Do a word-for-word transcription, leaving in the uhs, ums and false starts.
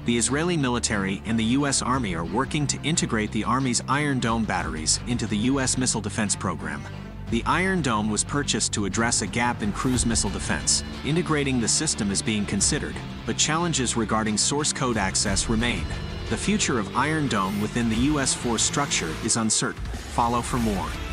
The Israeli military and the U S Army are working to integrate the Army's Iron Dome batteries into the U S missile defense program. The Iron Dome was purchased to address a gap in cruise missile defense. Integrating the system is being considered, but challenges regarding source code access remain. The future of Iron Dome within the U S force structure is uncertain. Follow for more.